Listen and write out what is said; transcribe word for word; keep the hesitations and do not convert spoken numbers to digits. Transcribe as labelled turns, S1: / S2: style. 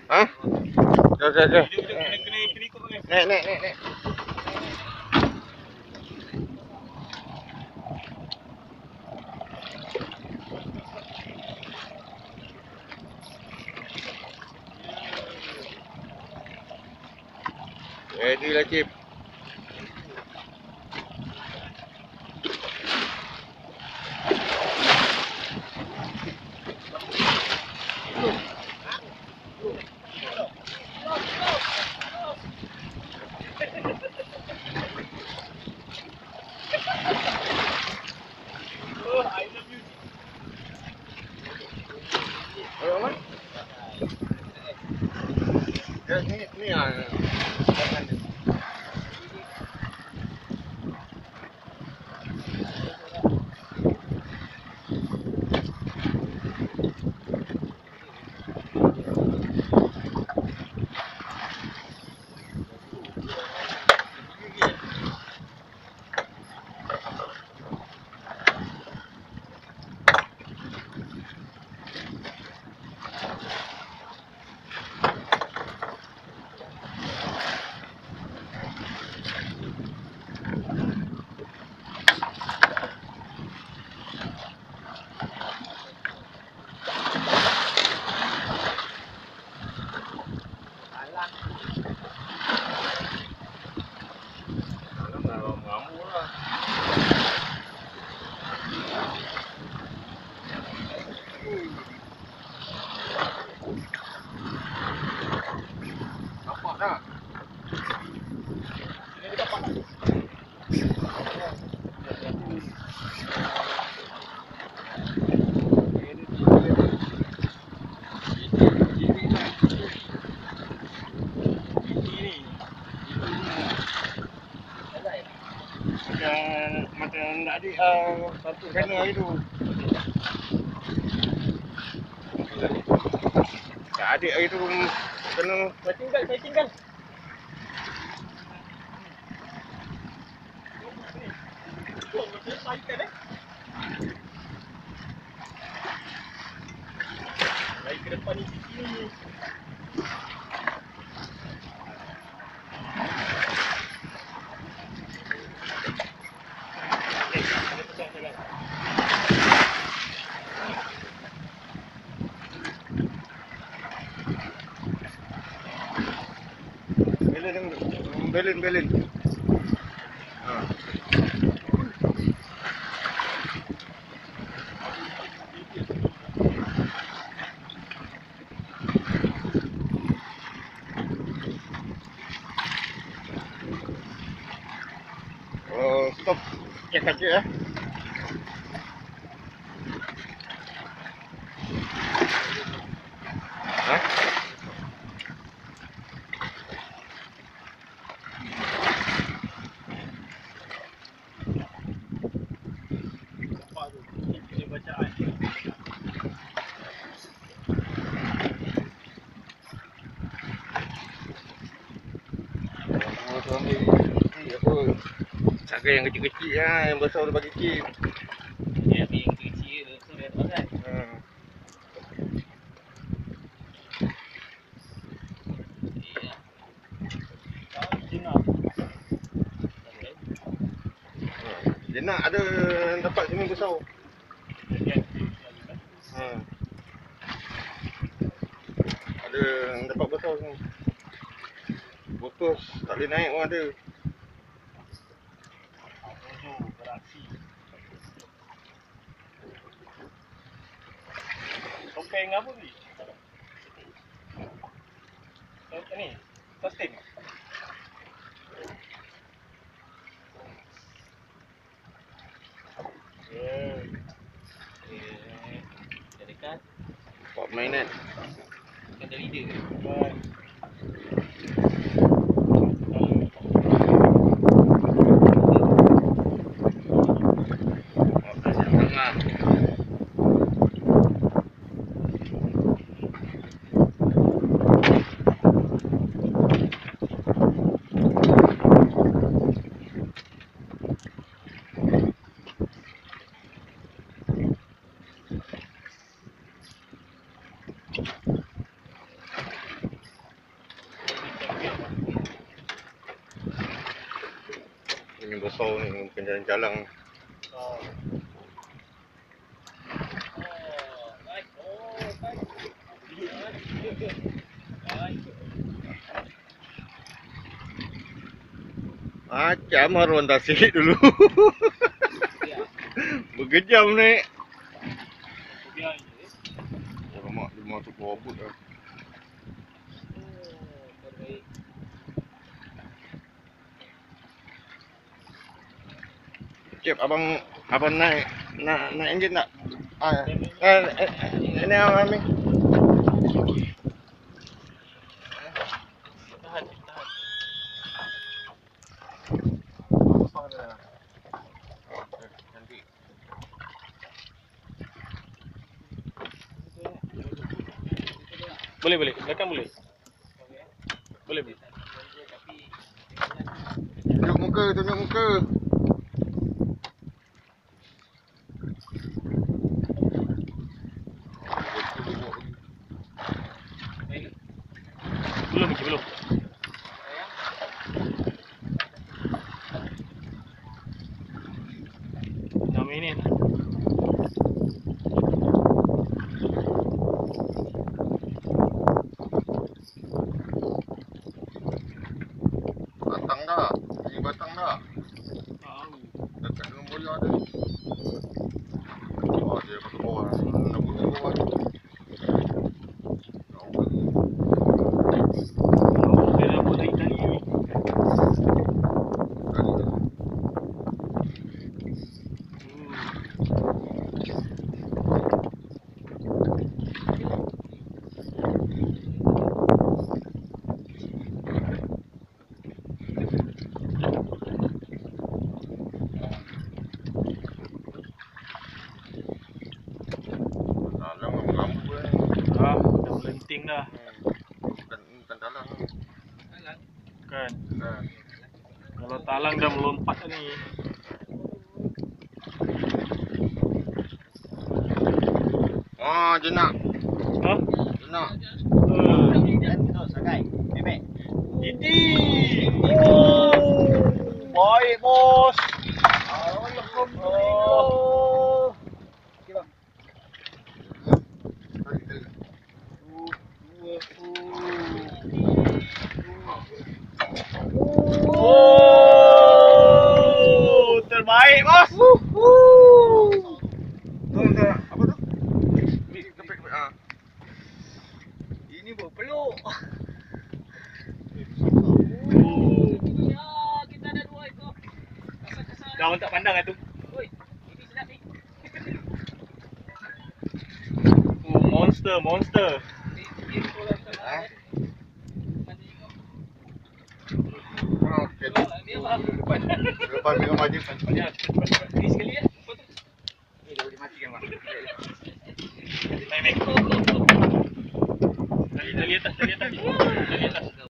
S1: Ha? Okey, okey, okey.
S2: Kena kena kena ikut pakai.
S1: Naik, naik, naik, naik. Ready lah, Cip.
S2: Oh, I love you.
S1: Ayo, Mak. Ya, ni, ni ah. Jangan ni. Nampak tak? Ini dia dapat tak? Macam macam nak adik uh, satu kena hari tu. Tak adik hari tu kena
S2: Saya tinggal, saya tinggal. Oh, macam saya kan eh. Baik ke depan ni sini.
S1: Belin, belin, belin. Ha. Oh, stop. Cek kaki ya. Ha?
S2: Apa tu? Ini bacaan.
S1: Oh, tu ambil ni apa? Saga yang kecil-kecil lah, yang besar dia bagi Cip.
S2: Dia ambil yang kecil, so dia tak kan?
S1: Ha.
S2: Iya. Kau jenah.
S1: Jenak ada yang dapat sini besar. Ha. Ada yang dapat besar sini. Botos tak boleh naik pun ada.
S2: Bodoh, beraksi. Topeng apa ni? Topeng ni? Sustain? Eh. Eh. Dah dekat.
S1: Pop mainan.
S2: Bukan dari dia ke?
S1: Oh. besar ni, bukan jalan-jalan.
S2: Oh.
S1: Macam haruan tasik dulu. Bergejam ni. Alamak, dia masuk ke robot dah. Cip, abang abang naik nak naik enjin tak? Ah, eh, eh, ini abang ni.
S2: Tahan, tahan.
S1: Nanti.
S2: Boleh, boleh. Belakang boleh. Boleh, boleh.
S1: Tunjuk muka, tunjuk muka.
S2: Belum lagi, belum. enam minit.
S1: Batang dah. Ini batang dah.
S2: Tahu.
S1: Dekat dengan boya ada. Oh, dia pakai bawah. Nak buka bawah.
S2: Dia dah buat lagi tadi ni.
S1: Dalam lampu ni.
S2: Ah, dah melenting dah.
S1: Bukan bukan dalam.
S2: Kan.
S1: Nah.
S2: Kalau talang dah melompat ni.
S1: Oh, jenak.
S2: Ha?
S1: Jenak.
S2: Uh.
S3: Betul, Sagai. Bebek.
S2: Ini. Oh, baik bos.
S3: Alhamdulillah. Okey bang.
S1: Tarik, tarik.
S2: Oh, terbaik bos.
S1: Tu dah apa tu? Ni kepek kepek ah.
S3: Ini berpeluk.
S2: Oh.
S3: Ya, kita ada dua ekor. Kasar-kasar.
S2: Dah orang tak pandang lah tu.
S3: Oi, ini sedap ni.
S2: Oh, monster, monster.
S3: Ini bola sama.
S1: Ah.
S3: Mandi kau.
S1: Ah, okey.
S3: Dia faham depan.
S1: Lepas minum maju.
S3: Ni sekali ya.